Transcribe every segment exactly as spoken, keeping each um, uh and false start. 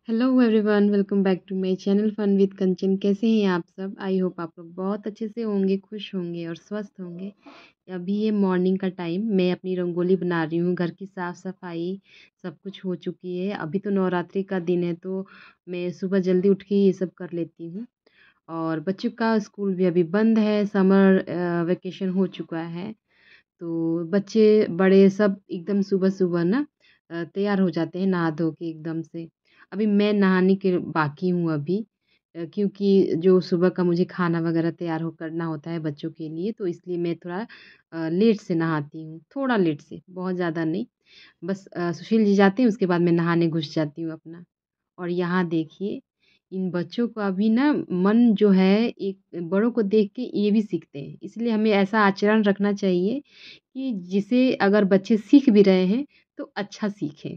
Hello everyone, welcome back to my channel fun with Kanchan. कैसे हैं आप सब? आई होप आप लोग बहुत अच्छे से होंगे, खुश होंगे और स्वस्थ होंगे। अभी ये मॉर्निंग का टाइम, मैं अपनी रंगोली बना रही हूँ। घर की साफ़ सफाई सब कुछ हो चुकी है। अभी तो नवरात्रि का दिन है, तो मैं सुबह जल्दी उठ के ये सब कर लेती हूँ। और बच्चों का स्कूल भी अभी बंद है, समर वेकेशन हो चुका है। तो बच्चे बड़े सब एकदम सुबह सुबह ना अ, तैयार हो जाते हैं नहा धो के एकदम से। अभी मैं नहाने के बाकी हूँ अभी, अ, क्योंकि जो सुबह का मुझे खाना वगैरह तैयार हो करना होता है बच्चों के लिए, तो इसलिए मैं थोड़ा अ, लेट से नहाती हूँ। थोड़ा लेट से, बहुत ज़्यादा नहीं। बस अ, सुशील जी जाते हैं, उसके बाद मैं नहाने घुस जाती हूँ अपना। और यहाँ देखिए, इन बच्चों का भी ना मन जो है, एक बड़ों को देख के ये भी सीखते हैं। इसलिए हमें ऐसा आचरण रखना चाहिए कि जिसे अगर बच्चे सीख भी रहे हैं तो अच्छा सीखें।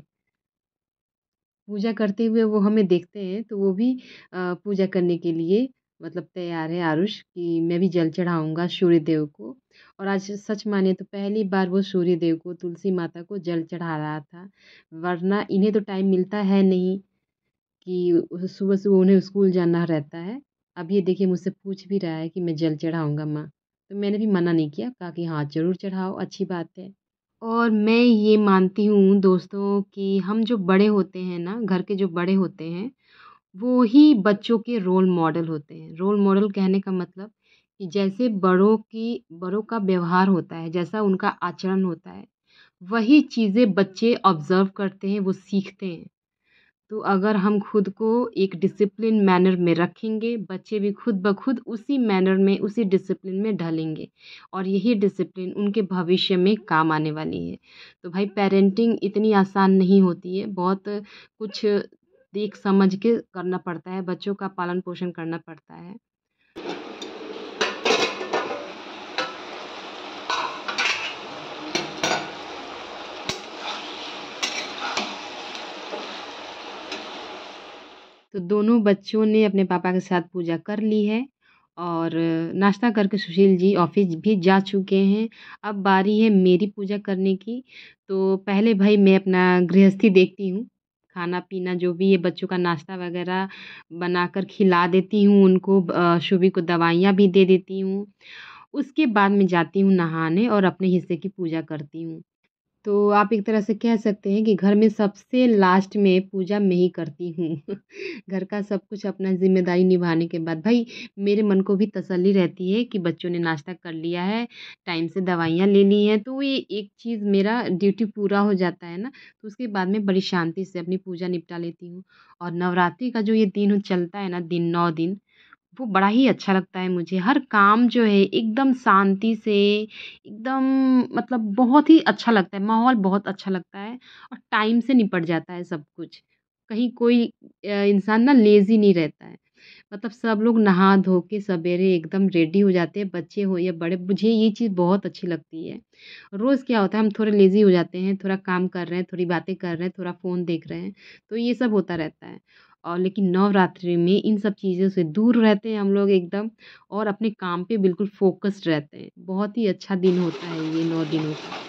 पूजा करते हुए वो हमें देखते हैं, तो वो भी अ, पूजा करने के लिए मतलब तैयार है आरुष कि मैं भी जल चढ़ाऊँगा सूर्य देव को। और आज सच माने तो पहली बार वो सूर्य देव को, तुलसी माता को जल चढ़ा रहा था। वरना इन्हें तो टाइम मिलता है नहीं कि सुबह-सुबह उन्हें स्कूल जाना रहता है। अब ये देखिए, मुझसे पूछ भी रहा है कि मैं जल चढ़ाऊँगा माँ? तो मैंने भी मना नहीं किया, कहा कि हाँ, ज़रूर चढ़ाओ, अच्छी बात है। और मैं ये मानती हूँ दोस्तों कि हम जो बड़े होते हैं ना, घर के जो बड़े होते हैं, वो ही बच्चों के रोल मॉडल होते हैं। रोल मॉडल कहने का मतलब कि जैसे बड़ों की बड़ों का व्यवहार होता है, जैसा उनका आचरण होता है, वही चीज़ें बच्चे ऑब्ज़र्व करते हैं, वो सीखते हैं। तो अगर हम खुद को एक डिसिप्लिन मैनर में रखेंगे, बच्चे भी खुद ब खुद उसी मैनर में, उसी डिसिप्लिन में ढलेंगे और यही डिसिप्लिन उनके भविष्य में काम आने वाली है। तो भाई, पेरेंटिंग इतनी आसान नहीं होती है, बहुत कुछ देख समझ के करना पड़ता है, बच्चों का पालन-पोषण करना पड़ता है। तो दोनों बच्चों ने अपने पापा के साथ पूजा कर ली है और नाश्ता करके सुशील जी ऑफ़िस भी जा चुके हैं। अब बारी है मेरी पूजा करने की। तो पहले भाई मैं अपना गृहस्थी देखती हूँ, खाना-पीना जो भी है, बच्चों का नाश्ता वग़ैरह बनाकर खिला देती हूँ उनको, अ, शुभी को दवाइयाँ भी दे देती हूँ। उसके बाद मैं जाती हूँ नहाने और अपने हिस्से की पूजा करती हूँ। तो आप एक तरह से कह सकते हैं कि घर में सबसे लास्ट में पूजा मैं ही करती हूँ। घर का सब कुछ अपना ज़िम्मेदारी निभाने के बाद भाई मेरे मन को भी तसल्ली रहती है कि बच्चों ने नाश्ता कर लिया है, टाइम से दवाइयाँ ले ली हैं, तो ये एक चीज़ मेरा ड्यूटी पूरा हो जाता है ना, तो उसके बाद मैं बड़ी शांति से अपनी पूजा निपटा लेती हूँ। और नवरात्रि का जो ये दिन चलता है ना, दिन नौ दिन, वो बड़ा ही अच्छा लगता है मुझे। हर काम जो है एकदम शांति से, एकदम मतलब बहुत ही अच्छा लगता है, माहौल बहुत अच्छा लगता है और टाइम से निपट जाता है सब कुछ। कहीं कोई अ, इंसान ना लेज़ी नहीं रहता है। मतलब सब लोग नहा धो के सवेरे एकदम रेडी हो जाते हैं, बच्चे हो या बड़े, मुझे ये चीज़ बहुत अच्छी लगती है। रोज़ क्या होता है, हम थोड़े लेज़ी हो जाते हैं, थोड़ा काम कर रहे हैं, थोड़ी बातें कर रहे हैं, थोड़ा फ़ोन देख रहे हैं, तो ये सब होता रहता है। और लेकिन नवरात्रि में इन सब चीज़ों से दूर रहते हैं हम लोग एकदम और अपने काम पे बिल्कुल फ़ोकस्ड रहते हैं। बहुत ही अच्छा दिन होता है ये नौ दिनों का।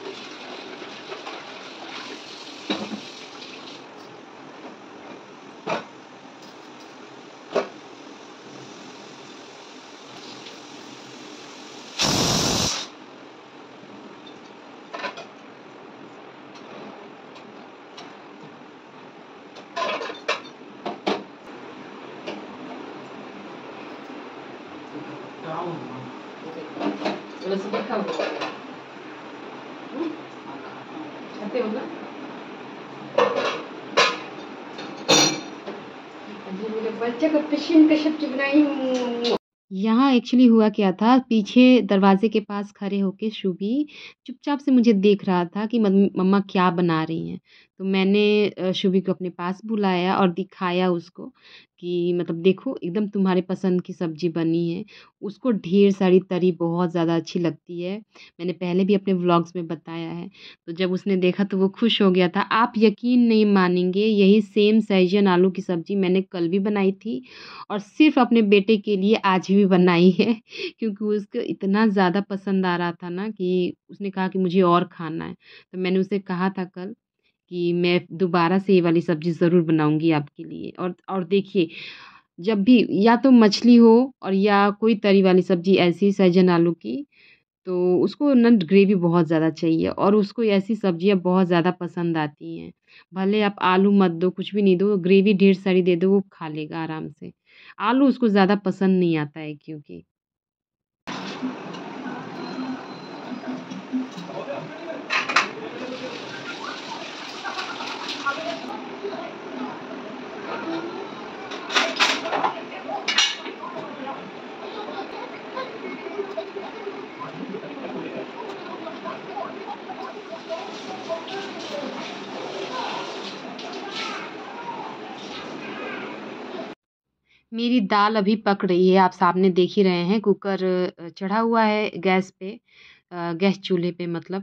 बच्चे को फिशिंग की सब्जी बनाई हूँ। यहाँ एक्चुअली हुआ क्या था, पीछे दरवाज़े के पास खड़े होके शुभी चुपचाप से मुझे देख रहा था कि मम मम्मा क्या बना रही हैं। तो मैंने अ, शुभी को अपने पास बुलाया और दिखाया उसको कि मतलब देखो, एकदम तुम्हारे पसंद की सब्ज़ी बनी है। उसको ढेर सारी तरी बहुत ज़्यादा अच्छी लगती है। मैंने पहले भी अपने व्लॉग्स में बताया है। तो जब उसने देखा तो वो खुश हो गया था। आप यकीन नहीं मानेंगे, यही सेम सहजन आलू की सब्ज़ी मैंने कल भी बनाई थी और सिर्फ़ अपने बेटे के लिए आज भी बनाई है, क्योंकि उसको इतना ज़्यादा पसंद आ रहा था ना कि उसने कहा कि मुझे और खाना है। तो मैंने उसे कहा था कल कि मैं दोबारा से ये वाली सब्ज़ी ज़रूर बनाऊँगी आपके लिए। और और देखिए, जब भी या तो मछली हो और या कोई तरी वाली सब्ज़ी ऐसी सहजन आलू की, तो उसको ना ग्रेवी बहुत ज़्यादा चाहिए और उसको ऐसी सब्ज़ियाँ बहुत ज़्यादा पसंद आती हैं। भले आप आलू मत दो, कुछ भी नहीं दो, ग्रेवी ढेर सारी दे दो, वो खा लेगा आराम से। आलू उसको ज़्यादा पसंद नहीं आता है क्योंकि। मेरी दाल अभी पक रही है, आप सामने देख ही रहे हैं। कुकर अ, चढ़ा हुआ है गैस पे, अ, गैस चूल्हे पे मतलब।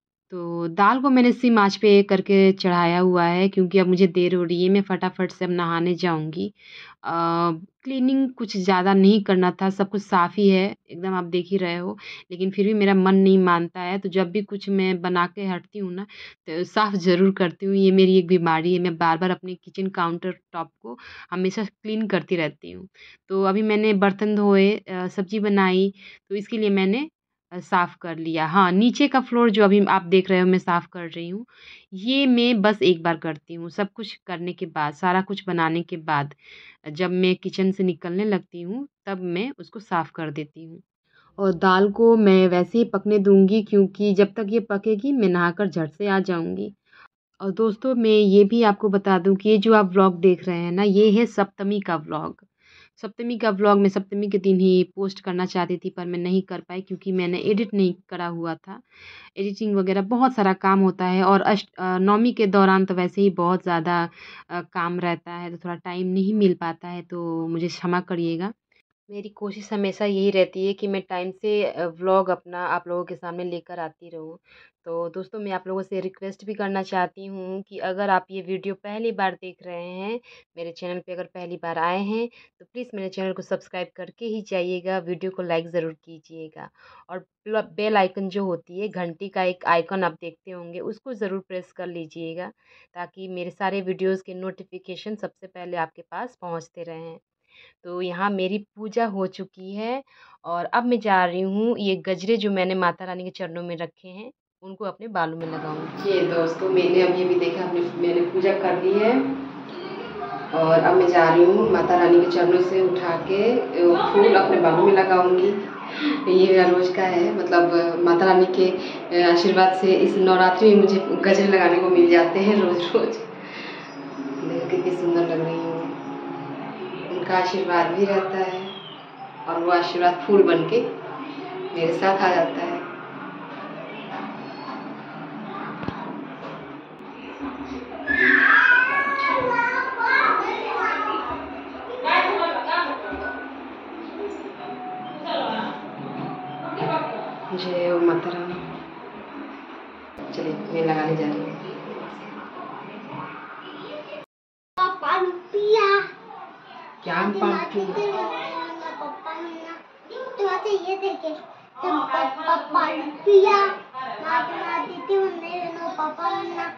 तो दाल को मैंने सिम आँच पे करके चढ़ाया हुआ है क्योंकि अब मुझे देर हो रही है, मैं फटाफट से अब नहाने जाऊँगी। अ, क्लीनिंग कुछ ज़्यादा नहीं करना था, सब कुछ साफ़ ही है, एकदम आप देख ही रहे हो। लेकिन फिर भी मेरा मन नहीं मानता है, तो जब भी कुछ मैं बना के हटती हूँ ना, तो साफ़ ज़रूर करती हूँ। ये मेरी एक बीमारी है, मैं बार-बार अपने किचन काउंटर टॉप को हमेशा क्लीन करती रहती हूँ। तो अभी मैंने बर्तन धोए, अ, सब्ज़ी बनाई, तो इसके लिए मैंने अ, साफ़ कर लिया। हाँ, नीचे का फ्लोर जो अभी आप देख रहे हो मैं साफ़ कर रही हूँ, ये मैं बस एक बार करती हूँ। सब कुछ करने के बाद, सारा कुछ बनाने के बाद, जब मैं किचन से निकलने लगती हूँ, तब मैं उसको साफ़ कर देती हूँ। और दाल को मैं वैसे ही पकने दूँगी क्योंकि जब तक ये पकेगी, मैं नहाकर झट से आ जाऊँगी। और दोस्तों, मैं ये भी आपको बता दूँ कि ये जो आप व्लॉग देख रहे हैं ना, ये है सप्तमी का व्लॉग। सप्तमी का व्लॉग मैं सप्तमी के दिन ही पोस्ट करना चाहती थी, पर मैं नहीं कर पाई क्योंकि मैंने एडिट नहीं करा हुआ था। एडिटिंग वगैरह बहुत सारा काम होता है और अष्ट अ, नवमी के दौरान तो वैसे ही बहुत ज़्यादा अ, काम रहता है, तो थोड़ा टाइम नहीं मिल पाता है, तो मुझे क्षमा करिएगा। मेरी कोशिश हमेशा यही रहती है कि मैं टाइम से अ, व्लॉग अपना आप लोगों के सामने लेकर आती रहूँ। तो दोस्तों, मैं आप लोगों से रिक्वेस्ट भी करना चाहती हूँ कि अगर आप ये वीडियो पहली बार देख रहे हैं, मेरे चैनल पे अगर पहली बार आए हैं, तो प्लीज़ मेरे चैनल को सब्सक्राइब करके ही जाइएगा, वीडियो को लाइक ज़रूर कीजिएगा। और प्ल बेल आइकन जो होती है, घंटी का एक आइकन आप देखते होंगे, उसको ज़रूर प्रेस कर लीजिएगा, ताकि मेरे सारे वीडियोज़ के नोटिफ़िकेशन सबसे पहले आपके पास पहुँचते रहें। तो यहाँ मेरी पूजा हो चुकी है और अब मैं जा रही हूँ, ये गजरे जो मैंने माता रानी के चरणों में रखे हैं, उनको अपने बालों में लगाऊंगी। ये दोस्तों, मैंने अभी अभी देखा, अपने मैंने पूजा कर ली है और अब मैं जा रही हूँ माता रानी के चरणों से उठा के फूल अपने बालों में लगाऊंगी। ये मेरा रोज़ का है, मतलब माता रानी के आशीर्वाद से इस नवरात्रि में मुझे गजरे लगाने को मिल जाते हैं रोज़ रोज़। देखो कितनी सुंदर लग रही हूँ, उनका आशीर्वाद भी रहता है और वो आशीर्वाद फूल बन के मेरे साथ आ जाता है। जय हो माता रानी। चलिए, मैं लगाने जा रही हूँ। क्या पापी? ये देखे पापा पिया ना ना दीदी उन्हें नो पापा ना।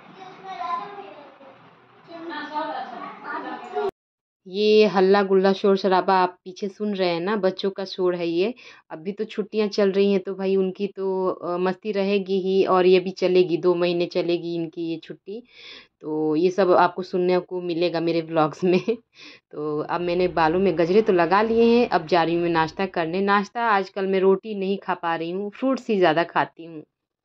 ये हल्ला गुल्ला शोर शराबा आप पीछे सुन रहे हैं ना, बच्चों का शोर है ये। अभी तो छुट्टियां चल रही हैं, तो भाई उनकी तो अ, मस्ती रहेगी ही, और ये भी चलेगी, दो महीने चलेगी इनकी ये छुट्टी। तो ये सब आपको सुनने को मिलेगा मेरे व्लॉग्स में। तो अब मैंने बालों में गजरे तो लगा लिए हैं, अब जा रही हूँ मैं नाश्ता करने। नाश्ता आजकल मैं रोटी नहीं खा पा रही हूँ, फ्रूट्स ही ज़्यादा खाती हूँ।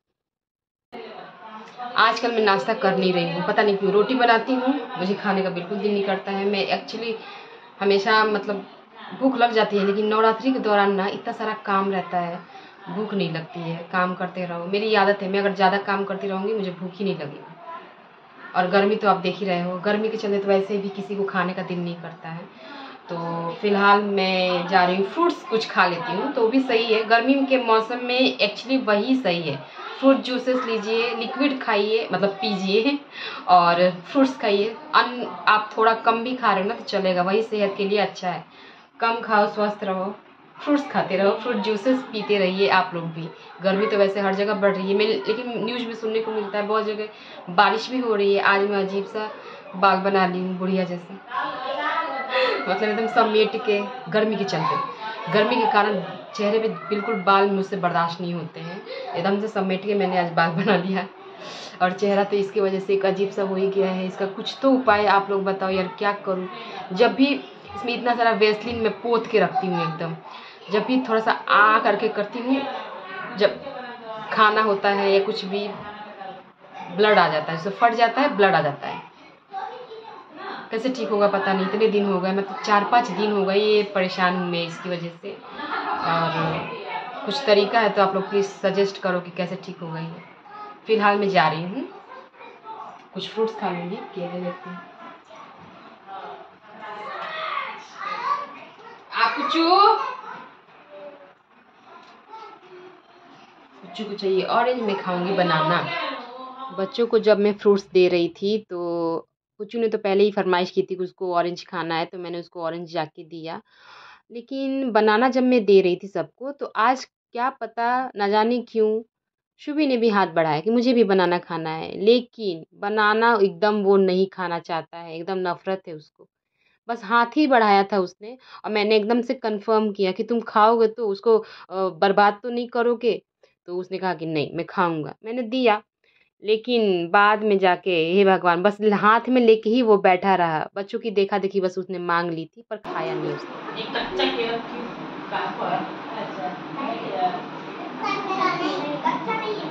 आजकल मैं नाश्ता कर नहीं रही हूँ, पता नहीं क्यों। रोटी बनाती हूँ, मुझे खाने का बिल्कुल दिल नहीं करता है। मैं एक्चुअली हमेशा मतलब भूख लग जाती है, लेकिन नवरात्रि के दौरान ना इतना सारा काम रहता है, भूख नहीं लगती है। काम करते रहो, मेरी आदत है, मैं अगर ज़्यादा काम करती रहूँगी मुझे भूख ही नहीं लगेगी। और गर्मी तो आप देख ही रहे हो, गर्मी के चलते तो वैसे भी किसी को खाने का दिल नहीं करता है। तो फ़िलहाल मैं जा रही हूँ, फ्रूट्स कुछ खा लेती हूँ तो भी सही है। गर्मी के मौसम में एक्चुअली वही सही है, फ्रूट जूसेस लीजिए, लिक्विड खाइए, मतलब पीजिए और फ्रूट्स खाइए। अन्न आप थोड़ा कम भी खा रहे हो ना तो चलेगा, वही सेहत के लिए अच्छा है। कम खाओ, स्वस्थ रहो। फ्रूट्स खाते रहो, फ्रूट जूसेस पीते रहिए आप लोग भी। गर्मी तो वैसे हर जगह बढ़ रही है, मैं लेकिन न्यूज़ में सुनने को मिलता है बहुत जगह बारिश भी हो रही है। आज मैं अजीब सा बाल बना ली हूँ बुढ़िया जैसा, मतलब एकदम समेट के, गर्मी के चलते, गर्मी के कारण चेहरे पे बिल्कुल बाल मुझसे बर्दाश्त नहीं होते हैं, एकदम से समेट के मैंने आज बाल बना लिया। और चेहरा तो इसकी वजह से एक अजीब सा हो ही गया है। इसका कुछ तो उपाय आप लोग बताओ यार, क्या करूँ। जब भी इसमें इतना सारा वैसलीन मैं पोत के रखती हूँ एकदम, जब भी थोड़ा सा आ करके करती हूँ, जब खाना होता है या कुछ भी ब्लड आ जाता है, जैसे फट जाता है ब्लड आ जाता है। कैसे ठीक होगा पता नहीं, इतने दिन हो गए, मतलब चार पाँच दिन हो गए ये परेशान हूँ मैं इसकी वजह से। और कुछ तरीका है तो आप लोग प्लीज़ सजेस्ट करो कि कैसे ठीक होगा ये। फ़िलहाल मैं जा रही हूँ, कुछ फ्रूट्स खा लूँगी, केले लेती हूँ। आप कुचू कुचू को चाहिए ऑरेंज, मैं खाऊंगी बनाना। बच्चों को जब मैं फ्रूट्स दे रही थी तो कुचू ने तो पहले ही फरमाइश की थी कि उसको ऑरेंज खाना है, तो मैंने उसको ऑरेंज जाके दिया। लेकिन बनाना जब मैं दे रही थी सबको, तो आज क्या पता ना जाने क्यों शुभी ने भी हाथ बढ़ाया कि मुझे भी बनाना खाना है, लेकिन बनाना एकदम वो नहीं खाना चाहता है, एकदम नफ़रत है उसको। बस हाथ ही बढ़ाया था उसने, और मैंने एकदम से कन्फर्म किया कि तुम खाओगे तो उसको अ, बर्बाद तो नहीं करोगे? तो उसने कहा कि नहीं मैं खाऊँगा। मैंने दिया, लेकिन बाद में जाके हे भगवान, बस ल हाथ में लेके ही वो बैठा रहा। बच्चों की देखा-देखी बस उसने माँग ली थी, पर खाया नहीं उसने। एक कच्चा केला क्यों कहाँ पर? अच्छा नहीं किया। कच्चा नहीं है,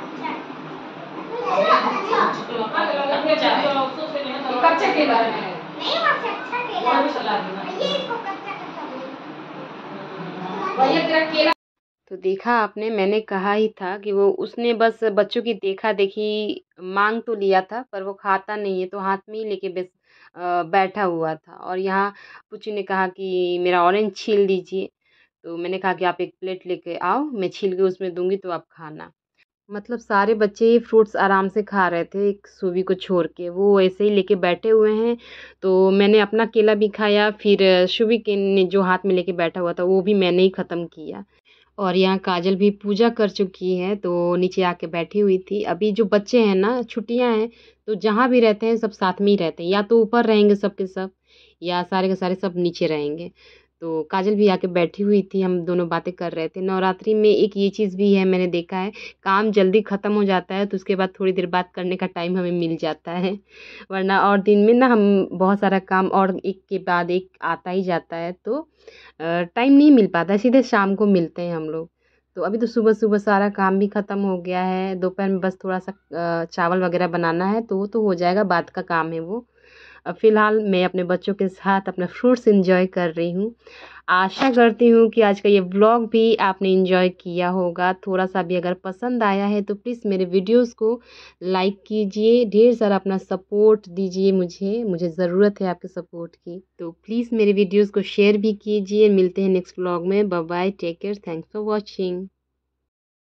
अच्छा कच्चा केला है नहीं, वहाँ से अच्छा केला है, ये इसको कच्चा कच्चा बोलते हैं। तेरा केला तो देखा आपने, मैंने कहा ही था कि वो उसने बस बच्चों की देखा-देखी माँग तो लिया था, पर वो खाता नहीं है, तो हाथ में ही लेके बस अ, बैठा हुआ था। और यहाँ पुच्ची ने कहा कि मेरा ऑरेंज छील दीजिए, तो मैंने कहा कि आप एक प्लेट लेके आओ, मैं छील के उसमें दूँगी तो आप खाना। मतलब सारे बच्चे फ्रूट्स आराम से खा रहे थे, एक सूवी को छोड़ के, वो ऐसे ही लेके बैठे हुए हैं। तो मैंने अपना केला भी खाया, फिर शुभी के ने जो हाथ में लेके बैठा हुआ था, वो भी मैंने ही ख़त्म किया। और यहाँ काजल भी पूजा कर चुकी है, तो नीचे आके बैठी हुई थी। अभी जो बच्चे हैं ना, छुट्टियाँ हैं, तो जहाँ भी रहते हैं सब साथ में ही रहते हैं, या तो ऊपर रहेंगे सब के सब, या सारे के सारे सब नीचे रहेंगे। तो काजल भी आके बैठी हुई थी, हम दोनों बातें कर रहे थे। नवरात्रि में एक ये चीज़ भी है, मैंने देखा है, काम जल्दी ख़त्म हो जाता है, तो उसके बाद थोड़ी देर बात करने का टाइम हमें मिल जाता है। वरना और दिन में ना हम बहुत सारा काम और एक के बाद एक आता ही जाता है, तो अ, टाइम नहीं मिल पाता, सीधे शाम को मिलते हैं हम लोग। तो अभी तो सुबह-सुबह सारा काम भी ख़त्म हो गया है, दोपहर में बस थोड़ा-सा अ, चावल वग़ैरह बनाना है, तो वो तो हो जाएगा, बाद का काम है वो। अ, फ़िलहाल मैं अपने बच्चों के साथ अपना फ्रूट्स एन्जॉय कर रही हूँ। आशा करती हूँ कि आज का ये व्लॉग भी आपने एन्जॉय किया होगा। थोड़ा-सा भी अगर पसंद आया है तो प्लीज़ मेरे वीडियोज़ को लाइक कीजिए, ढेर सारा अपना सपोर्ट दीजिए मुझे, मुझे ज़रूरत है आपके सपोर्ट की। तो प्लीज़ मेरे वीडियोज़ को शेयर भी कीजिए। मिलते हैं नेक्स्ट व्लॉग में। Bye bye, take care, thanks for watching.